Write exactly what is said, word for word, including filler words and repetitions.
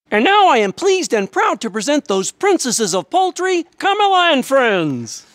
And now I am pleased and proud to present those princesses of poultry, Camilla and friends.